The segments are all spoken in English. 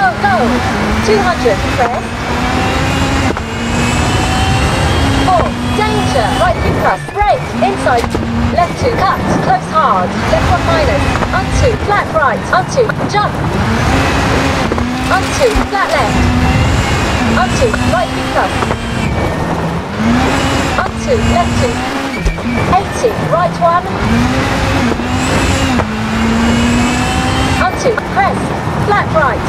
go. 200, crest. 4, danger, right 2 plus, brake, inside. Left 2 cut, close hard, left 1 minus. Onto, flat right, onto, jump. Onto, flat left. Onto, right 2 plus. Onto, left 2. 80, right 1. Onto, crest, flat right.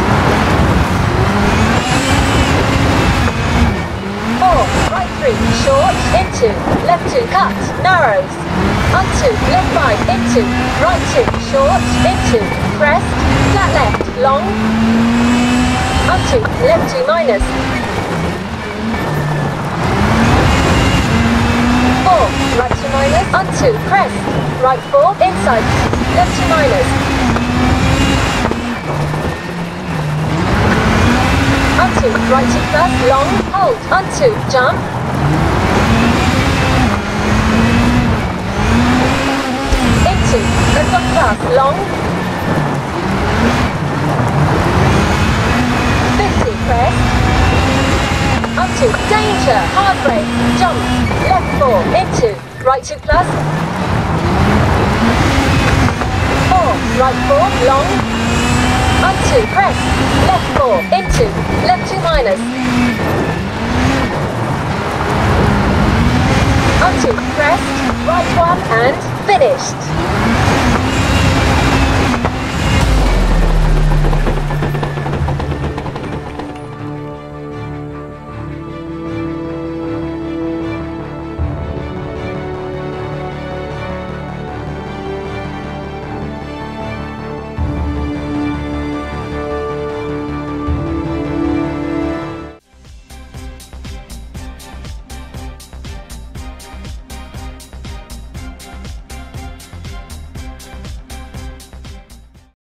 4, right 3, short, into, left 2, cut, narrows. Onto, left 5, into, right 2, short, into, crest, flat left, long. Onto, left 2 minus. 4, right 2 minus, onto, crest, right 4, inside, left 2 minus. Onto, right 2 plus, long, hold, onto, jump. Into, left 1 plus, long. 50, crest. Onto, danger, hard brake, jump, left 4, into, right 2 plus. 4, right 4, long. Onto, crest, left 4, into, left 2 minus. Onto, crest, right 1 and finished.